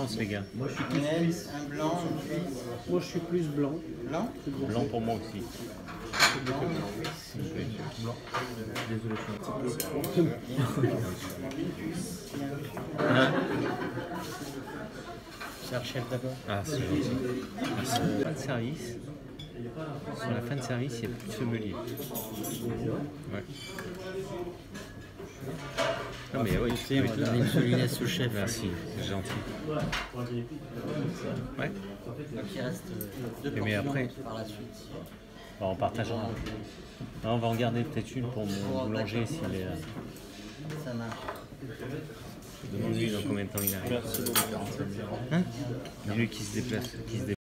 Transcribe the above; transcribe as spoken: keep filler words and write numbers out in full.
différence, les gars? Moi, je suis plus, plus... Un blanc, une cuisse. Moi, je suis plus blanc. Blanc Blanc pour moi aussi. Blanc, une cuisse. Blanc. Désolé, je suis un petit peu... Hein? C'est le chef d'abord. Ah, c'est gentil. Merci. Fin de service. Sur la fin de service, il n'y a plus de sommelier. Ouais. Non mais oui, On va donner une solidesse au chef. merci, c'est gentil. Ouais. Donc il reste deux Mais portions après- par la suite. Bon, on partagera. Non, on va en garder peut-être une pour mon boulanger s'il est là. Ça marche. Demande-lui dans combien de temps il arrive. Merci beaucoup. Hein? Dis-lui qu'il se déplace, qu'il se déplace.